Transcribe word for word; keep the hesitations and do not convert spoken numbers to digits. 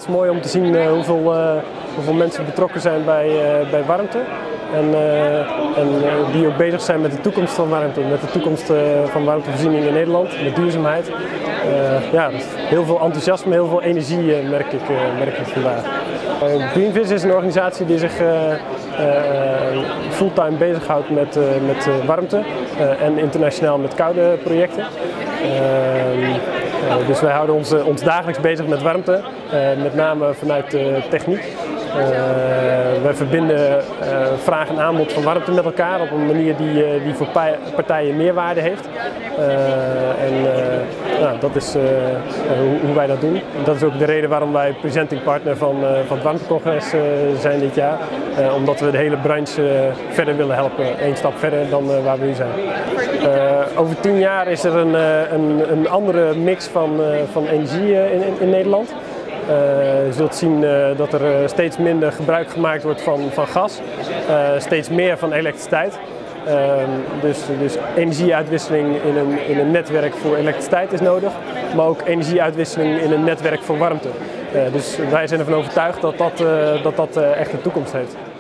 Het is mooi om te zien uh, hoeveel, uh, hoeveel mensen betrokken zijn bij, uh, bij warmte. En, uh, en uh, die ook bezig zijn met de toekomst van warmte, met de toekomst uh, van warmtevoorziening in Nederland, met duurzaamheid. Uh, ja, heel veel enthousiasme, heel veel energie uh, merk, ik, uh, merk ik vandaag. Uh, Greenvis is een organisatie die zich uh, uh, fulltime bezighoudt met, uh, met uh, warmte uh, en internationaal met koude projecten. Uh, uh, dus wij houden ons, uh, ons dagelijks bezig met warmte, uh, met name vanuit uh, techniek. Uh, wij verbinden uh, vraag en aanbod van warmte met elkaar op een manier die, uh, die voor partijen meerwaarde heeft. Uh, en uh, nou, dat is uh, hoe, hoe wij dat doen. En dat is ook de reden waarom wij presenting partner van, uh, van het warmtecongres uh, zijn dit jaar. Uh, omdat we de hele branche uh, verder willen helpen, één stap verder dan uh, waar we nu zijn. Uh, over tien jaar is er een, uh, een, een andere mix van, uh, van energie uh, in, in Nederland. Uh, je zult zien uh, dat er uh, steeds minder gebruik gemaakt wordt van, van gas, uh, steeds meer van elektriciteit. Uh, dus, dus energieuitwisseling in een, in een netwerk voor elektriciteit is nodig, maar ook energieuitwisseling in een netwerk voor warmte. Uh, dus wij zijn ervan overtuigd dat dat, uh, dat, dat uh, echt de toekomst heeft.